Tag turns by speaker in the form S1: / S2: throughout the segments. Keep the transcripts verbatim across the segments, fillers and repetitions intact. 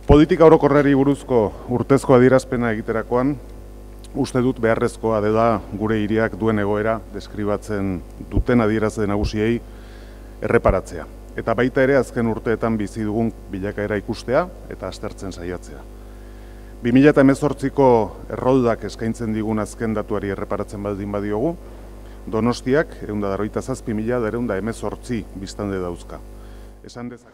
S1: Politika orokorrari buruzko urtezko adierazpena egiterakoan, uste dut beharrezkoa dela gure hiriak duen egoera deskribatzen duten adierazle nagusiei erreparatzea. Eta baita ere azken urteetan bizi dugun bilakaera ikustea eta aztertzen saiatzea. bi mila hemezortziko erroldak eskaintzen digun azken datuari erreparatzen baldin badiogu, Donostiak ehun eta berrogeita zazpi mila berrehun eta hemezortzi biztanle dauzka. Esan dezakegu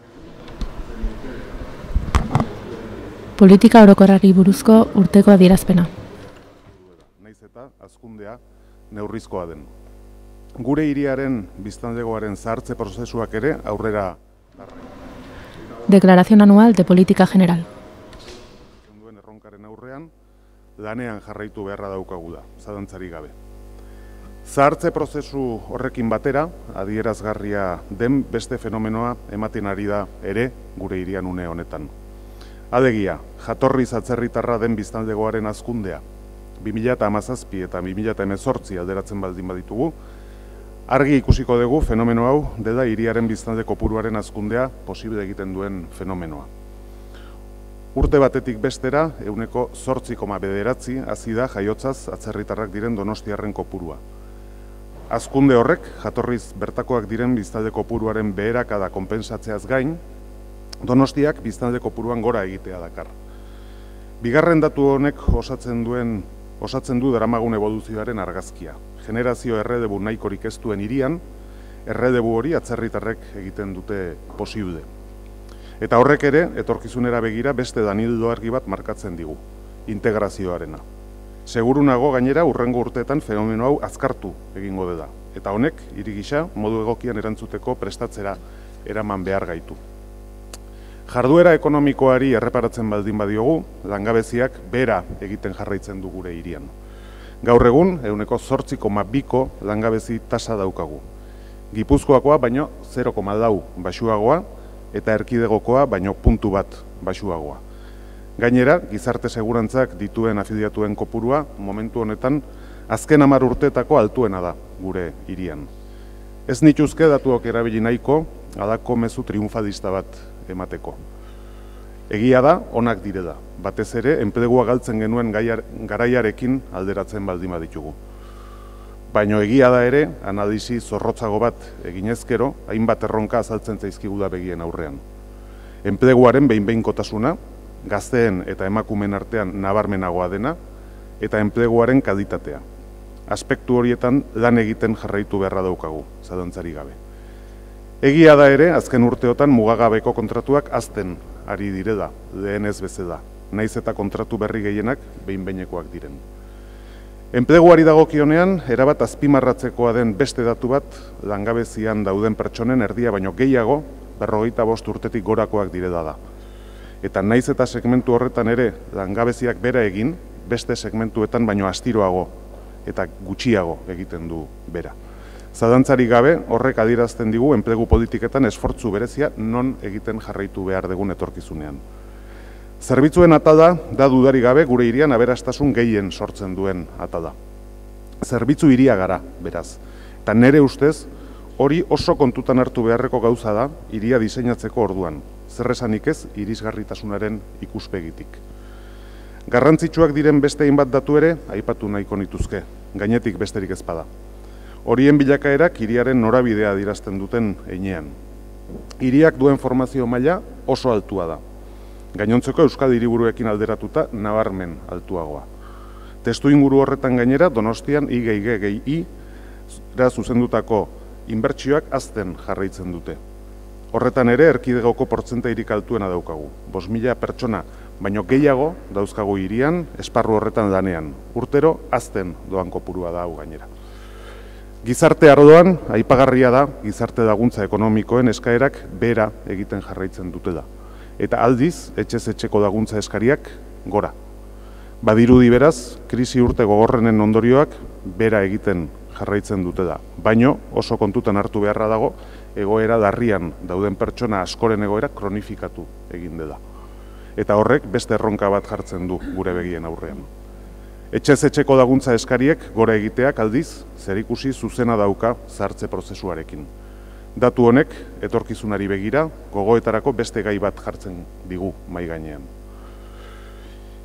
S2: Politika orokorrari buruzko urteko adierazpena.
S1: Naiz eta hazkundea neurrizkoa den. Gure hiriaren biztanlegoaren zahartze prozesuak ere aurrera
S2: Declaración anual de política general.
S1: Duen erronkaren aurrean lanean jarraitu beharra daukagu da, zalantzarik gabe. Zahartze prozesu horrekin batera, adierazgarria den beste fenomenoa ematen ari da ere gure hirian une honetan. Alegia, jatorriz atzerritarra den biztanlegoaren hazkundea, bi mila hamazazpi eta bi mila hemezortzi alderatzen baldin baditugu, argi ikusiko dugu fenomeno hau dela hiriaren biztanle kopuruaren hazkundea posible egiten duen fenomenoa. Urte batetik bestera, ehuneko zortzi koma bederatzi hazi da jaiotzaz atzerritarrak diren donostiarren kopurua. Hazkunde horrek, jatorriz bertakoak diren biztanle kopuruaren beherakada konpentsatzeaz gain, Donostiak biztanle kopuruan gora egitea dakar. Bigarren datu honek osatzen duen osatzen du daramagun evoluzioaren argazkia. Generazio erredebu nahikorik ez duen hirian, erredebu hori atzerritarrek egiten dute posible. Eta horrek ere, etorkizunera begira beste danildo argi bat markatzen digu, integrazioarena. Seguru nago gainera urrengo urteetan fenomeno hau azkartu egingo dela, eta honek hiri gisa modu egokian erantzuteko prestatzera eraman behar gaitu. Jarduera ekonomikoari erreparatzen baldin badiogu, langabeziak bera egiten jarraitzen du gure hirian. Gaur egun, ehuneko zortzi koma biko langabezi tasa daukagu. Gipuzkoakoa baino zero koma lau baxuagoa eta erkidegokoa baino puntu bat baxuagoa. Gainera, gizarte segurantzak dituen afiliatuen kopurua momentu honetan azken hamar urteetako altuena da gure hirian. Ez nituzke datuak erabili nahiko, halako mezu triunfalista bat emateko. Egia da, onak direla. Batez ere, enplegua galtzen genuen garaiarekin alderatzen baldin baditugu. Baino egia da ere, analisi zorrotzago bat eginezkero, hainbat erronka azaltzen zaizkigula begien aurrean. Enpleguaren behin-behinkotasuna, gazteen eta emakumeen artean nabarmenagoa dena, eta enpleguaren kalitatea. Aspektu horietan lan egiten jarraitu beharra daukagu, zalantzari gabe. Egia da ere, azken urteotan mugagabeko kontratuak hazten ari direla, lehen ez bezala, naiz eta kontratu berri gehienak behin-behinekoak diren. Enpleguari dagokionean, erabat azpimarratzekoa den beste datu bat, langabezian dauden pertsonen erdia baino gehiago, berrogeita bost urtetik gorakoak direla da. Eta naiz eta segmentu horretan ere langabeziak bera egin, beste segmentuetan baino astiroago eta gutxiago egiten du bera. Zalantzarik gabe, horrek adierazten digu enplegu politiketan esfortzu berezia non egiten jarraitu behar dugun etorkizunean. Zerbitzuen atala da dudarik gabe gure hirian aberastasun gehien sortzen duen atala. Zerbitzu hiria gara, beraz. Eta nere ustez, hori oso kontutan hartu beharreko gauza da hiria diseinatzeko orduan. Zer esanik ez, irisgarritasunaren ikuspegitik. Garrantzitsuak diren beste hainbat datu ere, aipatu nahiko nituzke, gainetik besterik ez bada. Horien bilakaerak hiriaren norabidea adierazten duten heinean. Hiriak duen formazio maila oso altua da. Gainontzeko Euskadi hiriburuekin alderatuta nabarmen altuagoa. Testu inguru horretan gainera Donostian I gehi G gehi I era zuzendutako inbertsioak hazten jarraitzen dute. Horretan ere erkidegoko portzentairik altuena daukagu. bost mila pertsona baino gehiago dauzkagu hirian esparru horretan lanean. Urtero hazten doan kopurua da hau gainera. Gizarte arloan, aipagarria da, gizarte laguntza ekonomikoen eskaerak bera egiten jarraitzen dutela. Eta aldiz, etxez etxeko laguntza eskariak gora. Badirudi beraz, krisi urte gogorrenen ondorioak bera egiten jarraitzen dutela. Baino, oso kontutan hartu beharra dago, egoera larrian dauden pertsona askoren egoera kronifikatu egin dela. Eta horrek beste erronka bat jartzen du gure begien aurrean. Etxez etxeko laguntza eskariek gora egiteak aldiz, zerikusi zuzena dauka zahartze prozesuarekin. Datu honek, etorkizunari begira, gogoetarako beste gai bat jartzen digu mahai gainean.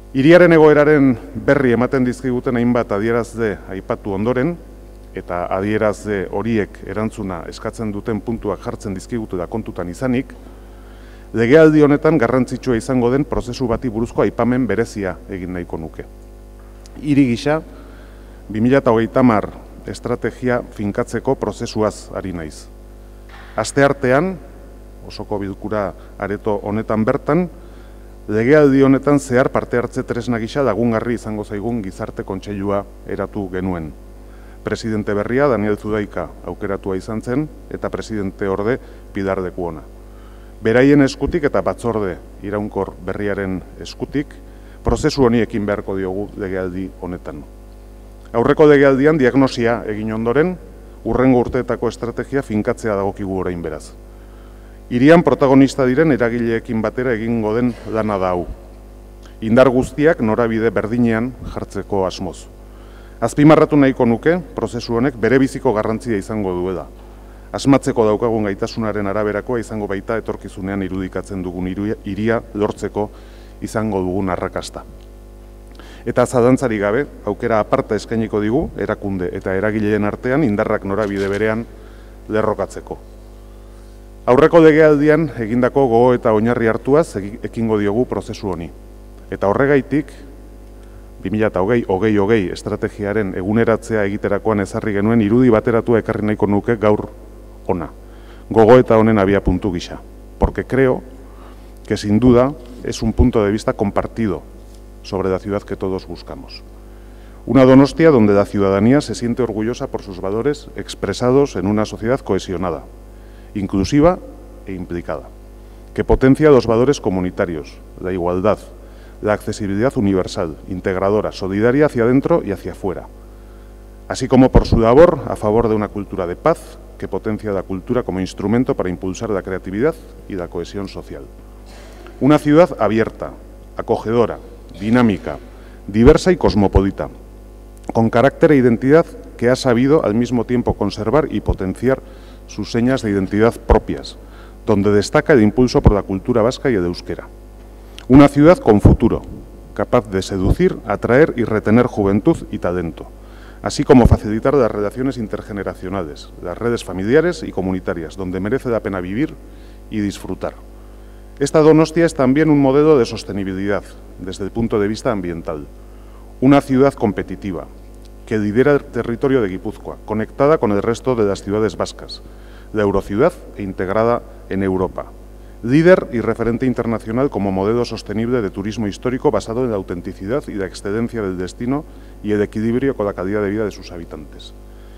S1: Hiriaren egoeraren berri ematen dizkiguten hainbat adierazle aipatu ondoren, eta adierazle horiek erantzuna eskatzen duten puntuak jartzen dizkigutu da kontutan izanik, legealdi honetan garrantzitsua izango den prozesu bati buruzko aipamen berezia egin nahiko nuke. Hiri gisa, bi mila hogeita hamar estrategia finkatzeko prozesuaz ari naiz. Asteartean, osoko bilkura areto honetan bertan, legealdi honetan zehar parte hartze tresna gisa lagungarri izango zaigun gizarte kontseilua eratu genuen. Presidente berria Daniel Zudaika aukeratua izan zen eta presidente orde Pilar de Kuona. Beraien eskutik eta batzorde iraunkor berriaren eskutik, prozesu honi ekin beharko diogu legealdi honetan. Aurreko legealdian diagnosia egin ondoren, hurrengo urteetako estrategia finkatzea dagokigu orain beraz. Hirian protagonista diren eragileekin batera egingo den lana da hau. Indar guztiak norabide berdinean jartzeko asmoz. Azpimarratu nahiko nuke, prozesu honek bere biziko garrantzia izango duela. Asmatzeko daukagun gaitasunaren araberakoa izango baita etorkizunean irudikatzen dugun hiria lortzeko izango dugun arrakasta. Eta zalantzari gabe, aukera aparta eskainiko digu, erakunde eta eragileen artean indarrak norabide berean lerrokatzeko. Aurreko legealdian egindako gogo eta oinarri hartuaz ekingo diogu prozesu honi. Eta horregaitik, bi mila hogei hogei hogei estrategiaren eguneratzea egiterakoan ezarri genuen irudi bateratua ekarri nahiko nuke gaur ona. Gogo eta honen abia puntu gisa. Porque creo que sin duda es un punto de vista compartido sobre la ciudad que todos buscamos. Una Donostia donde la ciudadanía se siente orgullosa por sus valores expresados en una sociedad cohesionada, inclusiva e implicada, que potencia los valores comunitarios, la igualdad, la accesibilidad universal, integradora, solidaria hacia adentro y hacia afuera, así como por su labor a favor de una cultura de paz que potencia la cultura como instrumento para impulsar la creatividad y la cohesión social. Una ciudad abierta, acogedora, dinámica, diversa y cosmopolita, con carácter e identidad que ha sabido al mismo tiempo conservar y potenciar sus señas de identidad propias, donde destaca el impulso por la cultura vasca y el euskera. Una ciudad con futuro, capaz de seducir, atraer y retener juventud y talento, así como facilitar las relaciones intergeneracionales, las redes familiares y comunitarias, donde merece la pena vivir y disfrutar. Esta Donostia es también un modelo de sostenibilidad desde el punto de vista ambiental. Una ciudad competitiva, que lidera el territorio de Guipúzcoa, conectada con el resto de las ciudades vascas, la eurociudad e integrada en Europa. Líder y referente internacional como modelo sostenible de turismo histórico basado en la autenticidad y la excelencia del destino y el equilibrio con la calidad de vida de sus habitantes.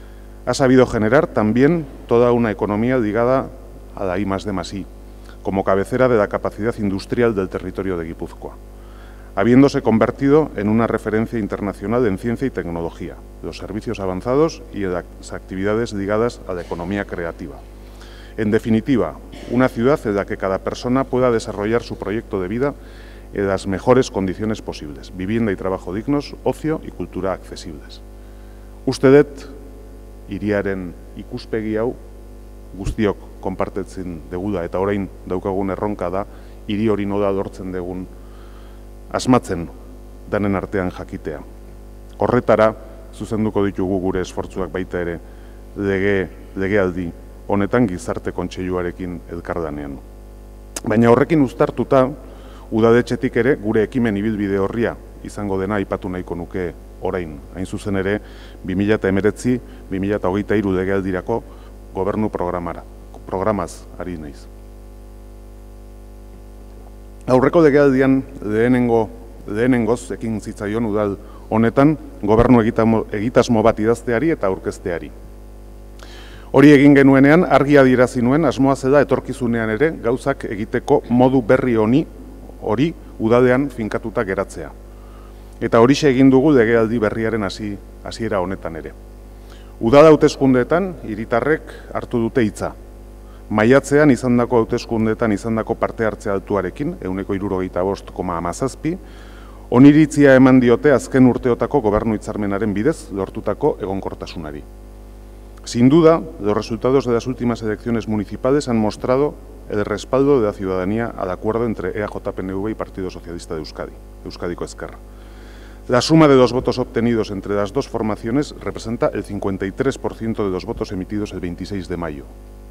S1: Ha sabido generar también toda una economía ligada a la I más D más I, como cabecera de la capacidad industrial del territorio de Guipúzcoa, habiéndose convertido en una referencia internacional en ciencia y tecnología, los servicios avanzados y las actividades ligadas a la economía creativa. En definitiva, una ciudad en la que cada persona pueda desarrollar su proyecto de vida en las mejores condiciones posibles, vivienda y trabajo dignos, ocio y cultura accesibles. Uste dut, hiriaren ikuspegi hau guztiok konpartetzen degula eta orain daukagun erronka da hiri hori nola lortzen dugun asmatzen danen artean jakitea. Horretara, zuzenduko ditugu gure esfortzuak baita ere lege, legealdi honetan gizarte kontseiluarekin elkardanean. Baina horrekin uztartuta, udadetxetik ere gure ekimen ibilbide horria izango dena aipatu nahiko nuke orain. Hain zuzen ere, bi mila hemeretzi bi mila hogeita hiru legealdirako gobernu programara, programaz ari naiz. Aurreko legealdian lehenengo, lehenengoz ekin zitzaion udal honetan gobernu egitasmo bat idazteari eta aurkezteari. Hori egin genuenean argi adierazi nuen asmoa zela etorkizunean ere gauzak egiteko modu berri honi hori udalean finkatuta geratzea. Eta horixe egin dugu legealdi berriaren hasi hasiera honetan ere. Udal hauteskundeetan hiritarrek hartu dute hitza. Maiatzean izandako hauteskundeetan izandako parte hartze altuarekin, ehuneko hirurogeita bost koma hamazazpi, oniritzia eman diote azken urteotako gobernu hitzarmenaren bidez lortutako egonkortasunari. Sin duda, los resultados de las últimas elecciones municipales han mostrado el respaldo de la ciudadanía al acuerdo entre E A J P N V y Partido Socialista de Euskadi, Euskadiko Ezkerra. La suma de los votos obtenidos entre las dos formaciones representa el cincuenta y tres por ciento de los votos emitidos el veintiséis de mayo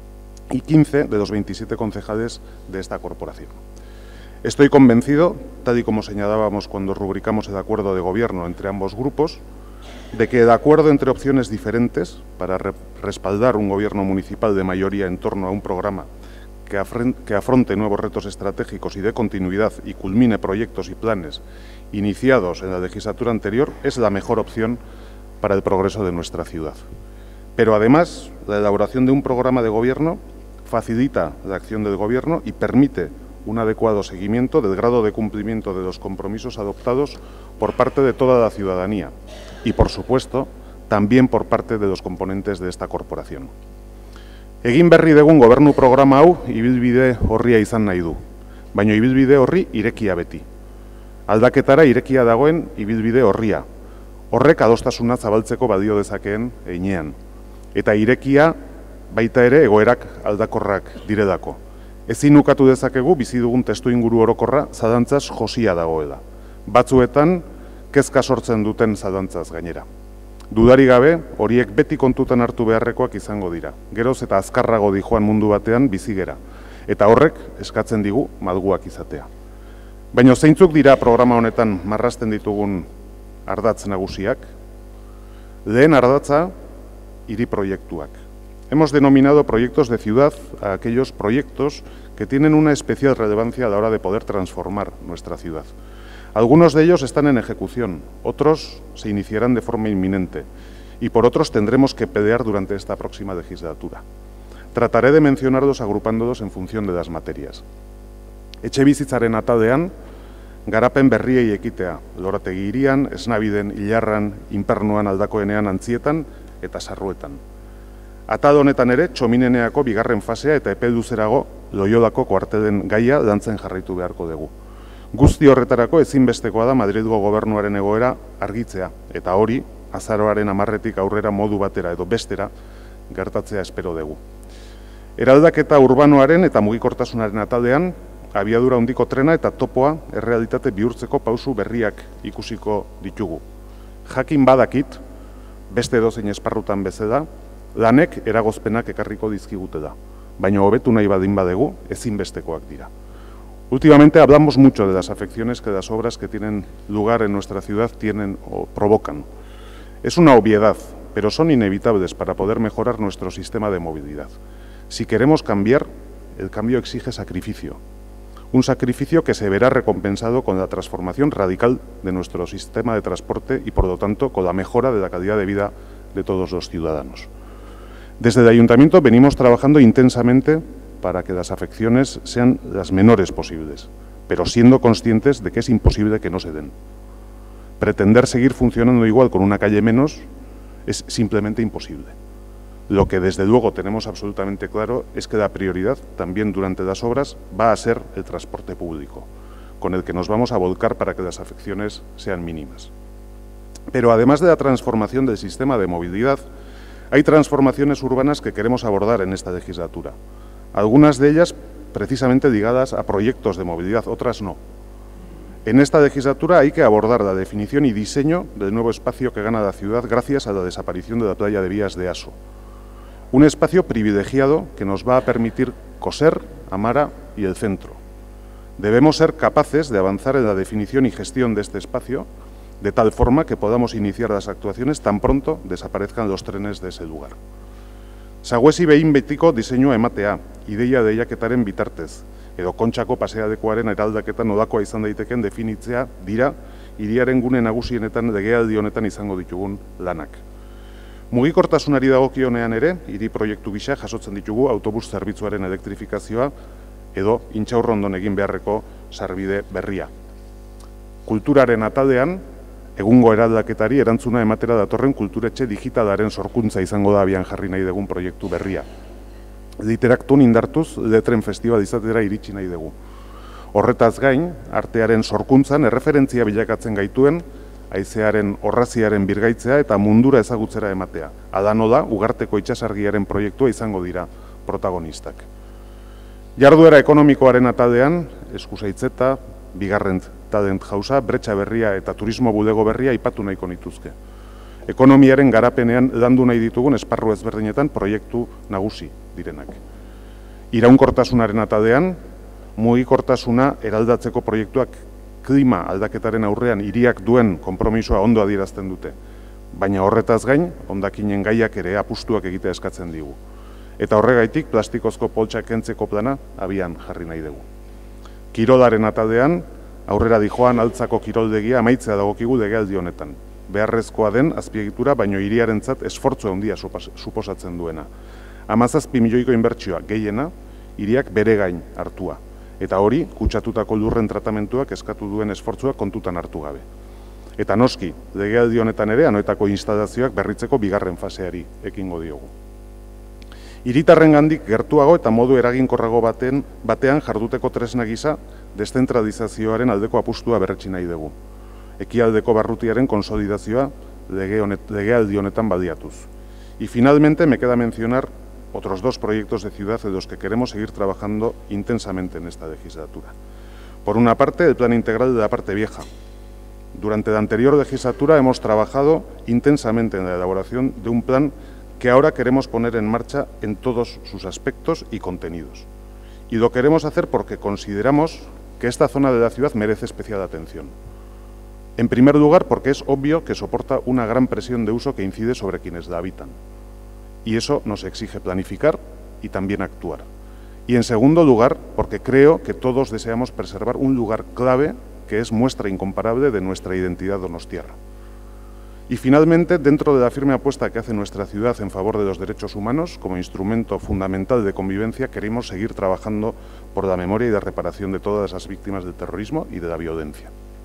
S1: y quince de los veintisiete concejales de esta corporación. Estoy convencido, tal y como señalábamos cuando rubricamos el acuerdo de gobierno entre ambos grupos, de que el acuerdo entre opciones diferentes para re respaldar un gobierno municipal de mayoría en torno a un programa que, que afronte nuevos retos estratégicos y de continuidad y culmine proyectos y planes iniciados en la legislatura anterior es la mejor opción para el progreso de nuestra ciudad. Pero además, la elaboración de un programa de gobierno facilita la acción del Gobierno y permite un adecuado seguimiento del grado de cumplimiento de los compromisos adoptados por parte de toda la ciudadanía y, por supuesto, también por parte de los componentes de esta corporación. Egin berri dugun gobernu programa hau ibilbide horria izan nahi du, baina ibilbide horri irekia beti. Aldaketara irekia dagoen ibilbide horria, horrek adostasuna zabaltzeko balio dezakeen heinean, eta irekia baita ere egoerak aldakorrak direlako. Ezin ukatu dezakegu bizi dugun testuinguru orokorra zalantzaz josia dagoela. Batzuetan kezka sortzen duten zalantzaz gainera. Dudari gabe, horiek beti kontutan hartu beharrekoak izango dira. Geroz eta azkarrago dijoan mundu batean bizi gera. Eta horrek eskatzen digu malguak izatea. Baina zeintzuk dira programa honetan marrazten ditugun ardatz nagusiak? Lehen ardatza, hiri proiektuak. Hemos denominado proyectos de ciudad a aquellos proyectos que tienen una especial relevancia a la hora de poder transformar nuestra ciudad. Algunos de ellos están en ejecución, otros se iniciarán de forma inminente y por otros tendremos que pelear durante esta próxima legislatura. Trataré de mencionarlos agrupándolos en función de las materias. Etxebizitzaren atalean, garapen berriei ekitea, lorategi hirian, esnabiden, ilarran, inpernuan aldakoenean antzietan eta sarruetan. Atal honetan ere, txomineneako bigarren fasea eta epe luzerago Loiolako kuartelen gaia lantzen jarraitu beharko dugu. Guzti horretarako ezinbestekoa da Madrilgo gobernuaren egoera argitzea, eta hori, azaroaren hamarretik aurrera modu batera edo bestera gertatzea espero dugu. Eraldaketa urbanoaren eta mugikortasunaren atalean, abiadura handiko trena eta topoa errealitate bihurtzeko pausu berriak ikusiko ditugu. Jakin badakit, beste edozein esparrutan bezala, lanek eragozpenak ekarriko dizkigute da, baina hobetu nahi badin badegu ezinbestekoak dira. Últimamente hablamos mucho de las afecciones que las obras que tienen lugar en nuestra ciudad tienen o provocan. Es una obviedad, pero son inevitables para poder mejorar nuestro sistema de movilidad. Si queremos cambiar, el cambio exige sacrificio. Un sacrificio que se verá recompensado con la transformación radical de nuestro sistema de transporte y, por lo tanto, con la mejora de la calidad de vida de todos los ciudadanos. Desde el Ayuntamiento venimos trabajando intensamente para que las afecciones sean las menores posibles, pero siendo conscientes de que es imposible que no se den. Pretender seguir funcionando igual con una calle menos es simplemente imposible. Lo que desde luego tenemos absolutamente claro es que la prioridad, también durante las obras, va a ser el transporte público, con el que nos vamos a volcar para que las afecciones sean mínimas. Pero además de la transformación del sistema de movilidad, hay transformaciones urbanas que queremos abordar en esta legislatura. Algunas de ellas precisamente ligadas a proyectos de movilidad, otras no. En esta legislatura hay que abordar la definición y diseño del nuevo espacio que gana la ciudad gracias a la desaparición de la playa de Vías de Aso. Un espacio privilegiado que nos va a permitir Coser, Amara y el centro. Debemos ser capaces de avanzar en la definición y gestión de este espacio de tal forma que podamos iniciar las actuaciones tan pronto desaparezcan los trenes de ese lugar. Saguesi behin betiko diseinua ematea, ideia deiaketaren bitartez, edo Kontxako paseadekoaren eraldaketa nodakoa izan daiteken definitzea dira hiriaren gune nagusienetan legealdi honetan izango ditugun lanak. Mugikortasunari dagokionean ere, hiri proiektu gisa jasotzen ditugu autobus zerbitzuaren elektrifikazioa edo Intxaurrondon egin beharreko sarbide berria. Kulturaren atalean, egungo eraldaketari erantzuna ematera datorren kulturetxe digitalaren sorkuntza izango da abian jarri nahi dugun proiektu berria. Literaktun indartuz letren festival izatera iritsi nahi dugu. Horretaz gain, artearen sorkuntzan erreferentzia bilakatzen gaituen haizearen orraziaren birgaitzea eta mundura ezagutzera ematea. Adano da, ugarteko itsasargiaren proiektua izango dira protagonistak. Jarduera ekonomikoaren atadean, Eskusaitzeta, bigarren Tadent Jauza, Bretxa Berria eta Turismo Bulego Berria aipatu nahiko nituzke. Ekonomiaren garapenean landu nahi ditugun esparru ezberdinetan proiektu nagusi direnak. Iraunkortasunaren atadean, mugikortasuna eraldatzeko proiektuak klima aldaketaren aurrean hiriak duen konpromisoa ondo adierazten dute. Baina horretaz gain, hondakinen gaiak ere apustuak egitea eskatzen digu. Eta horregaitik plastikozko poltsak kentzeko plana abian jarri nahi dugu. Kirolaren atadean, aurrera dijoan altzako kiroldegia amaitzea dagokigu legealdi honetan. Beharrezkoa den azpiegitura baino hiriarentzat esfortzu handia suposatzen duena. Hamazazpi milioiko inbertsioa gehiena, hiriak bere gain hartua. Eta hori, kutsatutako lurren tratamentuak eskatu duen esfortzua kontutan hartu gabe. Eta noski, legealdi honetan ere, anoetako instalazioak berritzeko bigarren faseari ekingo diogu. Hiritarren gandik gertuago eta modu eraginkorrago baten, batean jarduteko tresna gisa, deszentralizazioaren aldeko apustua berretsi nahi dugu. Ekialdeko barrutiaren konsolidazioa lege honet, legealdi honetan baliatuz. Y finalmente me queda mencionar otros dos proyectos de ciudad de los que queremos seguir trabajando intensamente en esta legislatura. Por una parte, el plan integral de la parte vieja. Durante la anterior legislatura hemos trabajado intensamente en la elaboración de un plan que ahora queremos poner en marcha en todos sus aspectos y contenidos. Y lo queremos hacer porque consideramos que esta zona de la ciudad merece especial atención. En primer lugar, porque es obvio que soporta una gran presión de uso que incide sobre quienes la habitan. Y eso nos exige planificar y también actuar. Y en segundo lugar, porque creo que todos deseamos preservar un lugar clave que es muestra incomparable de nuestra identidad donostiarra. Y finalmente, dentro de la firme apuesta que hace nuestra ciudad en favor de los derechos humanos, como instrumento fundamental de convivencia, queremos seguir trabajando por la memoria y la reparación de todas las víctimas del terrorismo y de la violencia.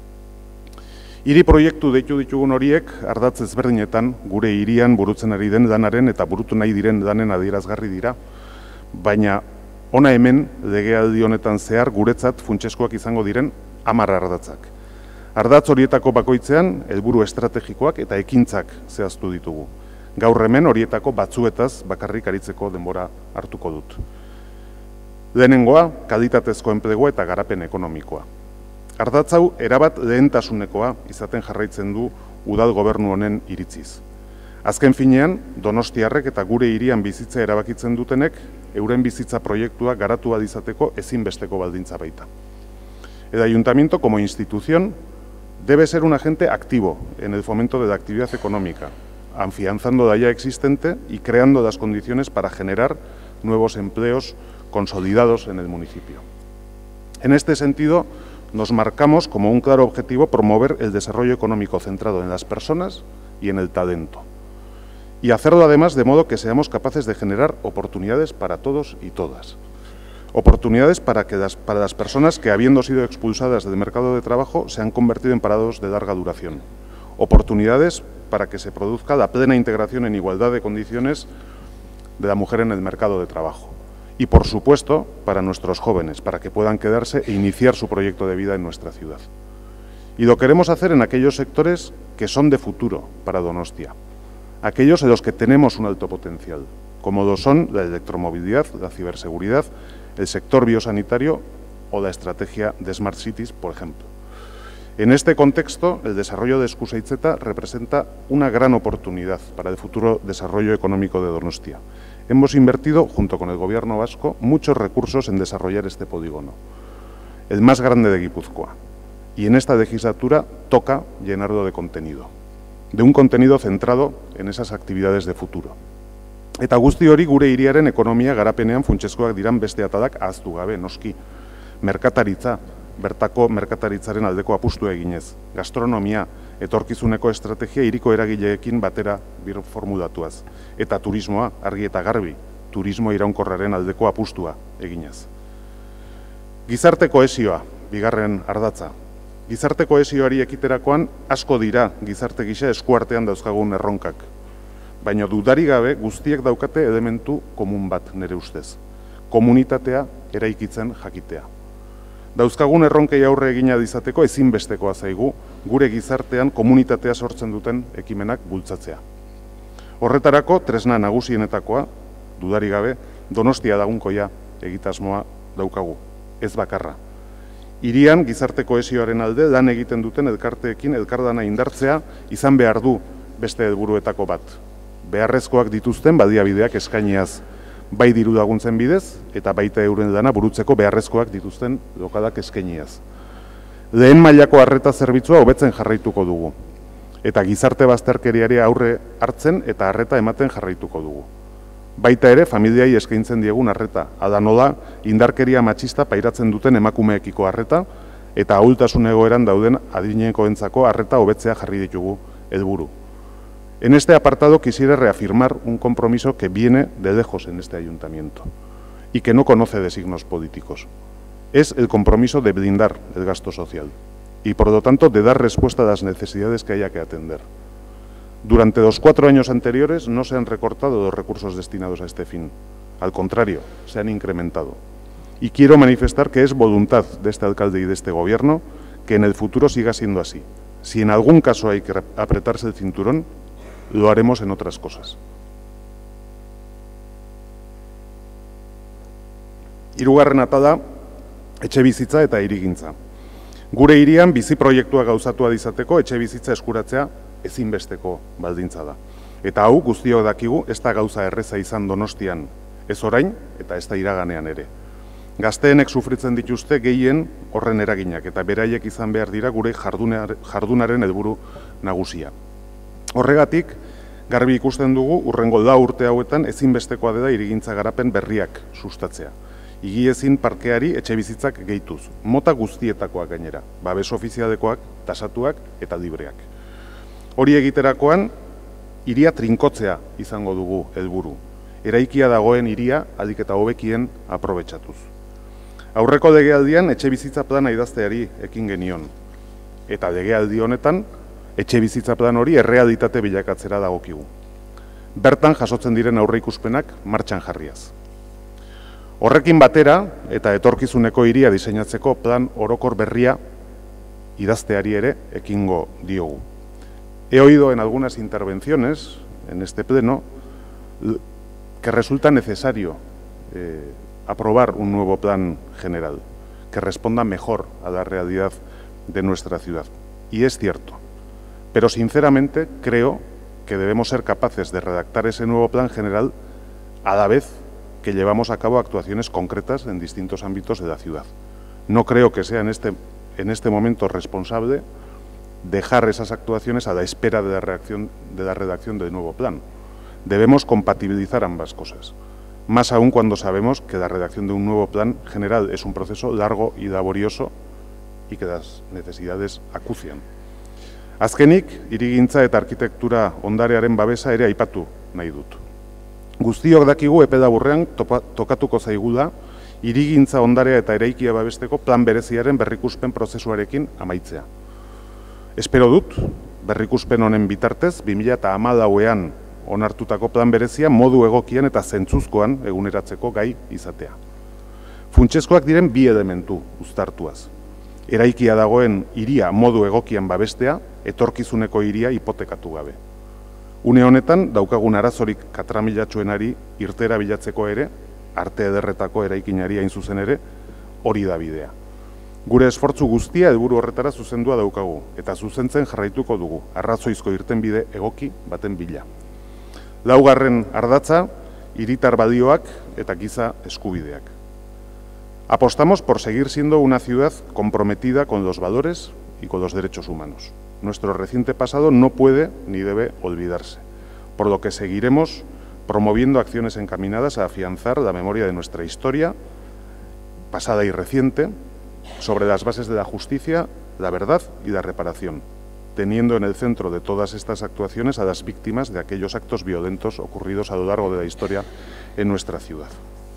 S1: Hiri proiektu deitu ditugun horiek, ardatz ezberdinetan, gure hirian burutzen ari den lanaren eta burutu nahi diren lanen adierazgarri dira, baina ona hemen legealdi honetan zehar guretzat funtsezkoak izango diren hamar ardatzak. Ardatz horietako bakoitzean, helburu estrategikoak eta ekintzak zehaztu ditugu. Gaur hemen horietako batzuetaz bakarrik aritzeko denbora hartuko dut. Lehenengoa, kalitatezko enplegua eta garapen ekonomikoa. Ardatz hau erabat lehentasunekoa izaten jarraitzen du udal gobernu honen iritziz. Azken finean, donostiarrek eta gure hirian bizitza erabakitzen dutenek, euren bizitza proiektua garatua izateko ezinbesteko baldintza baita. El ayuntamiento como institución debe ser un agente activo en el fomento de la actividad económica, afianzando la ya existente y creando las condiciones para generar nuevos empleos consolidados en el municipio. En este sentido, nos marcamos como un claro objetivo promover el desarrollo económico centrado en las personas y en el talento. Y hacerlo además de modo que seamos capaces de generar oportunidades para todos y todas. Oportunidades para, que las, para las personas que, habiendo sido expulsadas del mercado de trabajo, se han convertido en parados de larga duración. Oportunidades para que se produzca la plena integración en igualdad de condiciones de la mujer en el mercado de trabajo. Y, por supuesto, para nuestros jóvenes, para que puedan quedarse e iniciar su proyecto de vida en nuestra ciudad. Y lo queremos hacer en aquellos sectores que son de futuro para Donostia, aquellos en los que tenemos un alto potencial, como lo son la electromovilidad, la ciberseguridad, el sector biosanitario o la estrategia de Smart Cities, por ejemplo. En este contexto, el desarrollo de Eskusaitzeta representa una gran oportunidad para el futuro desarrollo económico de Donostia. Hemos invertido, junto con el Gobierno vasco, muchos recursos en desarrollar este polígono, el más grande de Guipúzcoa, y en esta legislatura toca llenarlo de contenido, de un contenido centrado en esas actividades de futuro. Eta guzti hori gure hiriaren ekonomia garapenean funtsezkoak diran beste atalak ahaztu gabe, noski. Merkataritza, bertako merkataritzaren aldeko apustua eginez. Gastronomia, etorkizuneko estrategia hiriko eragileekin batera bir formulatuaz. Eta turismoa, argi eta garbi, turismo iraunkorraren aldeko apustua eginez. Gizarte kohesioa, bigarren ardatza. Gizarte kohesioari ekiterakoan asko dira gizarte gisa eskuartean dauzkagun erronkak. Baina dudari gabe guztiek daukate elementu komun bat nire ustez. Komunitatea eraikitzen jakitea. Dauzkagun erronkei aurre egina dizateko ezinbestekoa zaigu gure gizartean komunitatea sortzen duten ekimenak bultzatzea. Horretarako tresna nagusienetakoa, dudari gabe, Donostia dagunkoia egitasmoa daukagu, ez bakarra. Hirian gizarte kohesioaren alde lan egiten duten elkarteekin elkardana indartzea izan behar du beste helburuetako bat. Beharrezkoak dituzten baliabideak eskainiaz, bai diru laguntzen bidez eta baita euren lana burutzeko beharrezkoak dituzten lokalak eskainiaz. Lehen mailako arreta zerbitzua hobetzen jarraituko dugu eta gizarte bazterkeriari aurre hartzen eta arreta ematen jarraituko dugu. Baita ere, familiai eskaintzen diegun arreta, ada nola, indarkeria matxista pairatzen duten emakumeekiko arreta eta ahultasun egoeran dauden adinekoentzako arreta hobetzea jarri ditugu helburu. En este apartado quisiera reafirmar un compromiso que viene de lejos en este ayuntamiento y que no conoce de signos políticos. Es el compromiso de blindar el gasto social y, por lo tanto, de dar respuesta a las necesidades que haya que atender. Durante los cuatro años anteriores no se han recortado los recursos destinados a este fin. Al contrario, se han incrementado. Y quiero manifestar que es voluntad de este alcalde y de este gobierno que en el futuro siga siendo así. Si en algún caso hay que apretarse el cinturón, lo haremos en otras cosas. Hirugarren atala, etxebizitza eta hirigintza. Gure hirian bizi proiektua gauzatua izateko etxebizitza eskuratzea ezinbesteko baldintza da. Eta hau guztiok dakigu ez da gauza erreza izan Donostian, ez orain eta ez da iraganean ere. Gazteenek sufritzen dituzte gehien horren eraginak eta beraiek izan behar dira gure jardunaren helburu nagusia. Horregatik, garbi ikusten dugu urrengo lau urte hauetan ezinbestekoa dela hirigintza garapen berriak sustatzea. Higiezin parkeari etxebizitzak gehituz, mota guztietakoak gainera, babes ofizialekoak, tasatuak eta libreak. Hori egiterakoan, hiria trinkotzea izango dugu helburu. Eraikia dagoen hiria ahalik eta hobekien aprobetxatuz. Aurreko legealdian etxebizitza plana idazteari ekin genion. Eta legealdi honetan, etxebizitza plan hori errealitate bilakatzera dagokigu. Bertan jasotzen diren aurreikuspenak martxan jarriaz. Horrekin batera eta etorkizuneko hiria diseinatzeko plan orokor berria idazteari ere ekingo diogu. He oído en algunas intervenciones en este pleno que resulta necesario eh, aprobar un nuevo plan general que responda mejor a la realidad de nuestra ciudad. Y es cierto, pero sinceramente creo que debemos ser capaces de redactar ese nuevo plan general a la vez que llevamos a cabo actuaciones concretas en distintos ámbitos de la ciudad. No creo que sea en este, en este momento responsable dejar esas actuaciones a la espera de la, reacción, de la redacción del nuevo plan. Debemos compatibilizar ambas cosas, más aún cuando sabemos que la redacción de un nuevo plan general es un proceso largo y laborioso y que las necesidades acucian. Azkenik, hirigintza eta arkitektura ondarearen babesa ere aipatu nahi dut. Guztiok dakigu epe laburrean tokatuko zaigula hirigintza ondarea eta eraikia babesteko plan bereziaren berrikuspen prozesuarekin amaitzea. Espero dut, berrikuspen honen bitartez, bi mila hamalauean onartutako plan berezia modu egokian eta zentzuzkoan eguneratzeko gai izatea. Funtsezkoak diren bi elementu uztartuaz. Eraikia dagoen hiria modu egokian babestea, etorkizuneko hiria hipotekatu gabe. Une honetan, daukagun arazorik katramilatsuenari irtera bilatzeko ere, arte ederretako eraikinari hain zuzen ere, hori da bidea. Gure esfortzu guztia helburu horretara zuzendua daukagu, eta zuzentzen jarraituko dugu, arrazoizko irtenbide egoki baten bila. Laugarren ardatza, hiritar balioak eta giza eskubideak. Apostamos por seguir siendo una ciudad comprometida con los valores y con los derechos humanos. Nuestro reciente pasado no puede ni debe olvidarse, por lo que seguiremos promoviendo acciones encaminadas a afianzar la memoria de nuestra historia, pasada y reciente, sobre las bases de la justicia, la verdad y la reparación, teniendo en el centro de todas estas actuaciones a las víctimas de aquellos actos violentos ocurridos a lo largo de la historia en nuestra ciudad.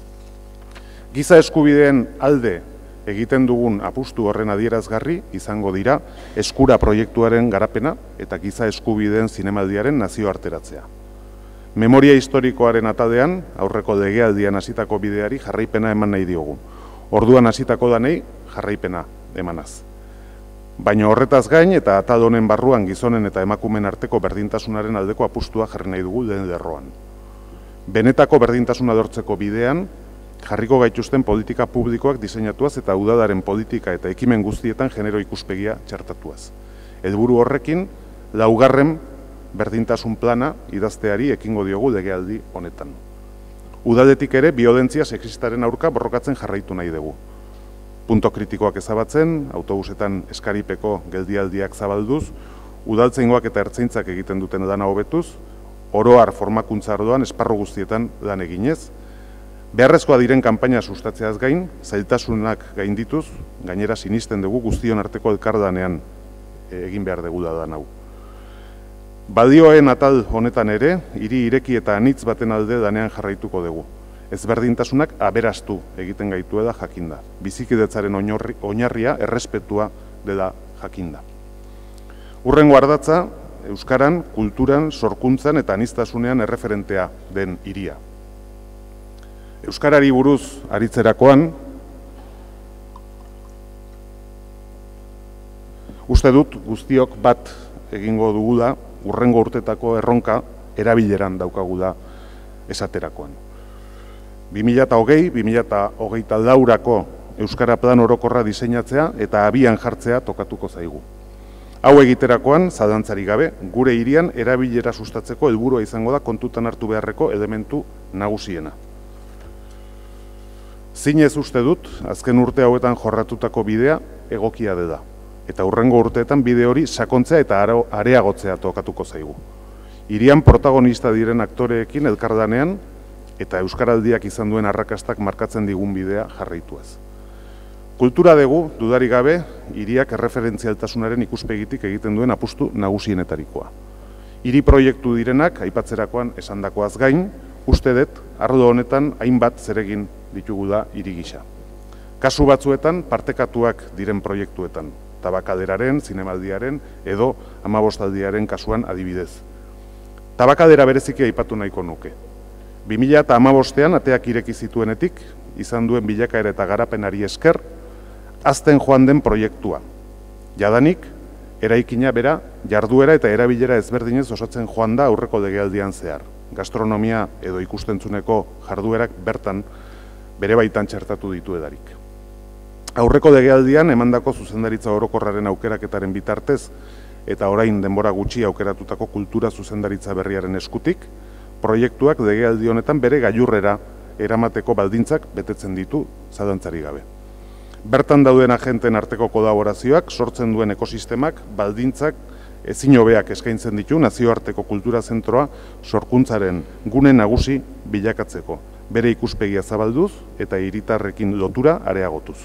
S1: Giza eskubideen alde egiten dugun apustu horren adierazgarri izango dira eskura proiektuaren garapena eta giza eskubideen zinemaldiaren nazioarteratzea. Memoria historikoaren atalean aurreko legealdian hasitako bideari jarraipena eman nahi diogu. Orduan hasitako danei jarraipena emanaz. Baina horretaz gain eta atal honen barruan gizonen eta emakumeen arteko berdintasunaren aldeko apustua jarri nahi dugu lehen lerroan. Benetako berdintasuna lortzeko bidean, jarriko gaituzten politika publikoak diseinatuaz eta udalaren politika eta ekimen guztietan genero ikuspegia txertatuaz. Helburu horrekin, laugarren berdintasun plana idazteari ekingo diogu legealdi honetan. Udaletik ere biolentzia sexistaren aurka borrokatzen jarraitu nahi dugu. Punto kritikoak ezabatzen, autobusetan eskaripeko geldialdiak zabalduz, udaltzaingoak eta ertzaintzak egiten duten lana hobetuz, oroar formakuntza arloan esparru guztietan lan eginez, beharrezkoa diren kanpaina sustatzeaz gain, zailtasunak gaindituz, gainera sinisten dugu guztion arteko elkarlanean egin behar dugu da hau. Balioen atal honetan ere, hiri ireki eta anitz baten alde lanean jarraituko dugu. Ezberdintasunak aberastu egiten gaituela jakinda. Bizikidetzaren oinarria errespetua dela jakinda. Hurrengo ardatza, euskaran, kulturan, sorkuntzan eta aniztasunean erreferentea den hiria. Euskarari buruz aritzerakoan, uste dut guztiok bat egingo dugula, hurrengo urtetako erronka erabileran daukagula esaterakoan. bi mila hogei bi mila hogeita laurako Euskara Plan Orokorra diseinatzea eta abian jartzea tokatuko zaigu. Hau egiterakoan, zalantzari gabe, gure hirian erabilera sustatzeko helburua izango da kontutan hartu beharreko elementu nagusiena. Zinez uste dut, azken urte hauetan jorratutako bidea egokia dela. Eta hurrengo urteetan bide hori sakontzea eta areagotzea tokatuko zaigu. Hirian protagonista diren aktoreekin elkarlanean eta euskaraldiak izan duen arrakastak markatzen digun bidea jarraituaz. Kultura dugu, dudarik gabe, hiriak erreferentzialtasunaren ikuspegitik egiten duen apustu nagusienetarikoa. Hiri proiektu direnak, aipatzerakoan esandakoaz gain, uste dut, arlo honetan hainbat zeregin ditugula hiri gisa. Kasu batzuetan, partekatuak diren proiektuetan, tabakaderaren, zinemaldiaren edo hamabostaldiaren kasuan adibidez. Tabakadera bereziki aipatu nahiko nuke. bi mila hamabostean ateak ireki zituenetik, izan duen bilakaera eta garapenari esker, hazten joan den proiektua. Jadanik, eraikina bera, jarduera eta erabilera ezberdinez osatzen joan da aurreko legealdian zehar. Gastronomia edo ikustentzuneko jarduerak bertan bere baitan txertatu ditu edarik. Aurreko legealdian emandako zuzendaritza orokorraren aukeraketaren bitartez eta orain denbora gutxi aukeratutako kultura zuzendaritza berriaren eskutik, proiektuak legealdi honetan bere gailurrera eramateko baldintzak betetzen ditu zalantzari gabe. Bertan dauden agenten arteko kolaborazioak sortzen duen ekosistemak baldintzak ezin hobeak eskaintzen ditu nazioarteko kultura zentroa sorkuntzaren gune nagusi bilakatzeko, bere ikuspegia zabalduz eta hiritarrekin lotura areagotuz.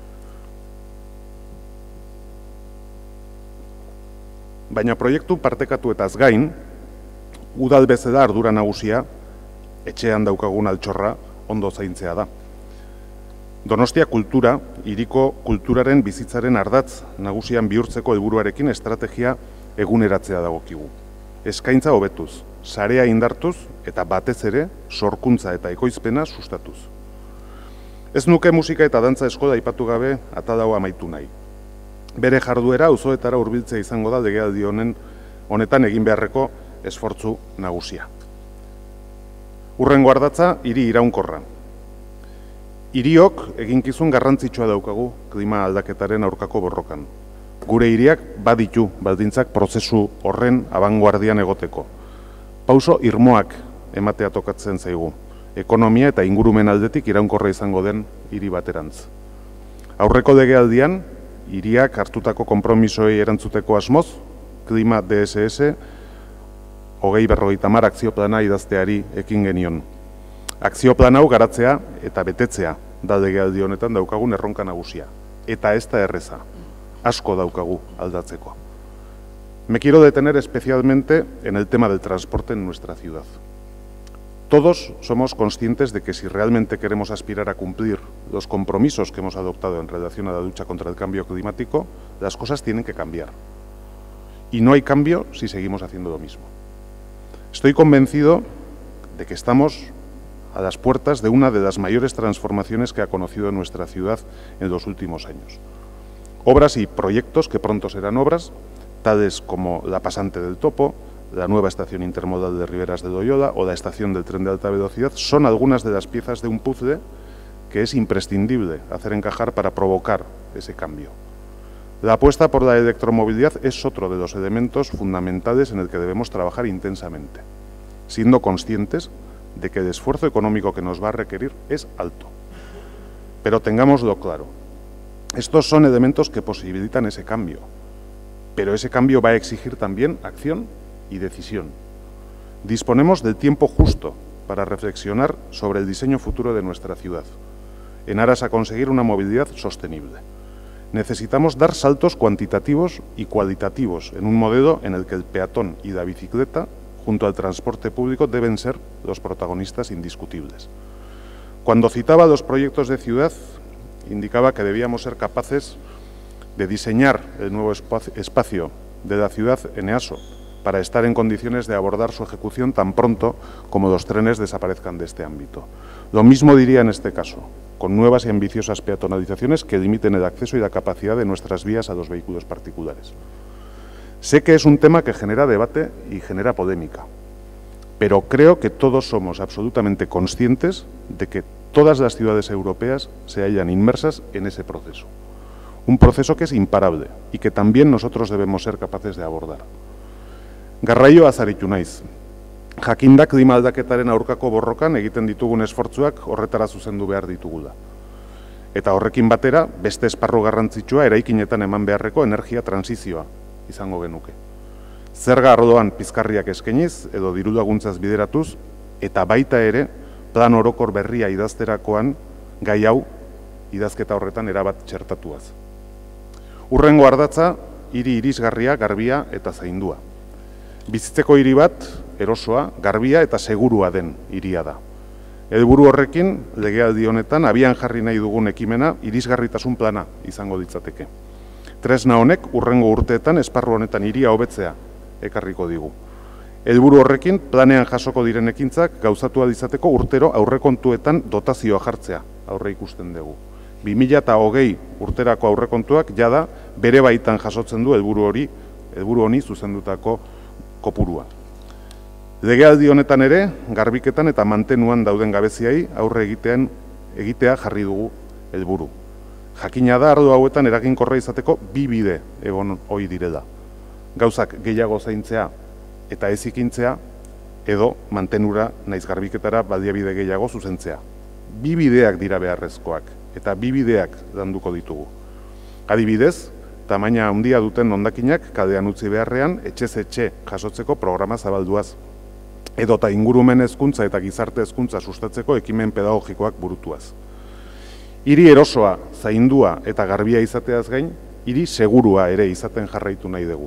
S1: Baina proiektu partekatuetaz gain, udal bezala ardura nagusia, etxean daukagun altxorra ondo zaintzea da. Donostia kultura, hiriko kulturaren bizitzaren ardatz nagusian bihurtzeko helburuarekin estrategia eguneratzea dagokigu. Eskaintza hobetuz, sarea indartuz eta batez ere sorkuntza eta ekoizpena sustatuz. Ez nuke musika eta dantza eskola aipatu gabe atal hau amaitu nahi. Bere jarduera auzoetara hurbiltzea izango da legealdi honen honetan egin beharreko esfortzu nagusia. Hurrengo ardatza, hiri iraunkorra. Hiriok eginkizun garrantzitsua daukagu klima aldaketaren aurkako borrokan. Gure hiriak baditu baldintzak prozesu horren abanguardian egoteko. Pauso irmoak ematea tokatzen zaigu. Ekonomia eta ingurumen aldetik iraunkorra izango den hiri baterantz. Aurreko legealdian, hiriak hartutako konpromisoei erantzuteko asmoz, klima D S S, hogei berrogeita hamar akzioplana idazteari ekin genion. Akzioplan hau garatzea eta betetzea da legealdi honetan daukagun erronka nagusia. Eta ez da erreza, asko daukagu aldatzeko. Me quiero detener especialmente en el tema del transporte en nuestra ciudad. Todos somos conscientes de que si realmente queremos aspirar a cumplir los compromisos que hemos adoptado en relación a la lucha contra el cambio climático, las cosas tienen que cambiar. Y no hay cambio si seguimos haciendo lo mismo. Estoy convencido de que estamos a las puertas de una de las mayores transformaciones que ha conocido nuestra ciudad en los últimos años. Obras y proyectos que pronto serán obras, tales como la pasante del Topo, la nueva estación intermodal de Riberas de Loyola o la estación del tren de alta velocidad, son algunas de las piezas de un puzzle que es imprescindible hacer encajar para provocar ese cambio. La apuesta por la electromovilidad es otro de los elementos fundamentales en el que debemos trabajar intensamente, siendo conscientes de que el esfuerzo económico que nos va a requerir es alto. Pero tengámoslo claro, estos son elementos que posibilitan ese cambio, pero ese cambio va a exigir también acción y decisión. Disponemos del tiempo justo para reflexionar sobre el diseño futuro de nuestra ciudad, en aras a conseguir una movilidad sostenible. Necesitamos dar saltos cuantitativos y cualitativos en un modelo en el que el peatón y la bicicleta, junto al transporte público, deben ser los protagonistas indiscutibles. Cuando citaba los proyectos de ciudad, indicaba que debíamos ser capaces de diseñar el nuevo espacio de la ciudad en EASO para estar en condiciones de abordar su ejecución tan pronto como los trenes desaparezcan de este ámbito. Lo mismo diría en este caso, con nuevas y ambiciosas peatonalizaciones que limiten el acceso y la capacidad de nuestras vías a los vehículos particulares. Sé que es un tema que genera debate y genera polémica, pero creo que todos somos absolutamente conscientes de que todas las ciudades europeas se hallan inmersas en ese proceso. Un proceso que es imparable y que también nosotros debemos ser capaces de abordar. Garraio azaritu naiz. Jakinda klima aldaketaren aurkako borrokan egiten ditugun esfortzuak horretara zuzendu behar ditugula. Eta horrekin batera, beste esparru garrantzitsua eraikinetan eman beharreko energia transizioa izango genuke. Zerga arloan pizkarriak eskainiz edo diru laguntzaz bideratuz, eta baita ere plan orokor berria idazterakoan gai hau idazketa horretan erabat txertatuaz. Hurrengo ardatza, hiri irisgarria, garbia eta zaindua. Bizitzeko hiri bat, erosoa, garbia eta segurua den hiria da. Helburu horrekin, legealdi honetan, abian jarri nahi dugun ekimena, irisgarritasun plana izango ditzateke. Tresna honek, hurrengo urteetan, esparru honetan hiria hobetzea ekarriko digu. Helburu horrekin, planean jasoko diren ekintzak gauzatu izateko urtero aurrekontuetan dotazioa jartzea aurre ikusten dugu. bi mila hogei urterako aurrekontuak jada bere baitan jasotzen du helburu hori, helburu honi zuzendutako kopurua. Legealdi honetan ere, garbiketan eta mantenuan dauden gabeziai aurre egitean egitea jarri dugu helburu. Jakina da arlo hauetan eraginkorra izateko bi bide egon ohi direla. Gauzak gehiago zaintzea eta ez ikintzea, edo mantenura naiz garbiketara baliabide gehiago zuzentzea. Bi bideak dira beharrezkoak, eta bi bideak landuko ditugu. Adibidez, tamaina handia duten hondakinak kalean utzi beharrean etxez etxe jasotzeko programa zabalduaz. Edota ingurumen hezkuntza eta gizarte hezkuntza sustatzeko ekimen pedagogikoak burutuaz. Hiri erosoa, zaindua eta garbia izateaz gain, hiri segurua ere izaten jarraitu nahi dugu.